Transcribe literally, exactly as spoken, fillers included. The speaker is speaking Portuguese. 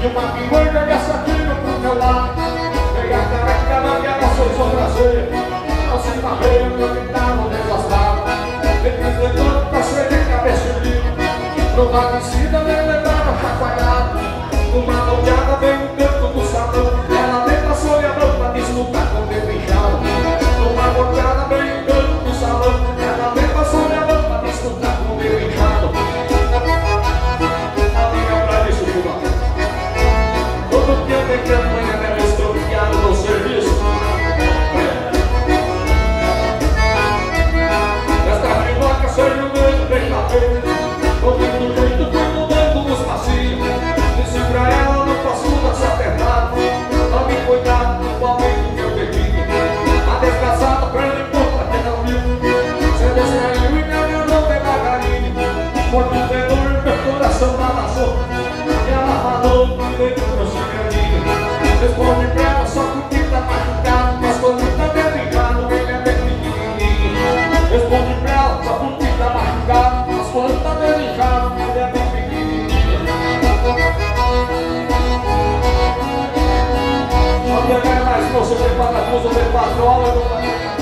uma piranha e assassino pro meu lado. Peguei a careca na minha nossa prazer. Não se barreira, meu guitarro desgastado. Eles levando pra ser de cabeça de livro. Provadicida, me levaram chacoalhado. Uma olhada veio dentro do salão. Ela nem passou e a mão pra deslutar com o dedo inchado. Uma olhada veio dentro do salão. Ela nem passou e a mão pra deslutar com o dedo inchado. A minha pra isso, Juba. Todo dia tem que amanhã era estropiado no serviço. Esta rimoca seja o meu brincadeira. Ouvindo do jeito fui mudando os passinhos. Disse pra ela, não posso dar essa pernada. Tome cuidado com o amigo que eu bebi. A desgraçada prende porra que não viu. Você distraiu e me agarrou devagarinho. Morto o tenor e meu coração balançou. E ela falou que dentro do meu segredinho. Responde pra ela só porque tá machucado. Mas quando tá derricado, ele é bem pequenininho. Responde pra ela só porque tá machucado. Mas quando tá derricado, ele é bem pequenininho. Não tem mais moço, tem parafuso, tem patrola.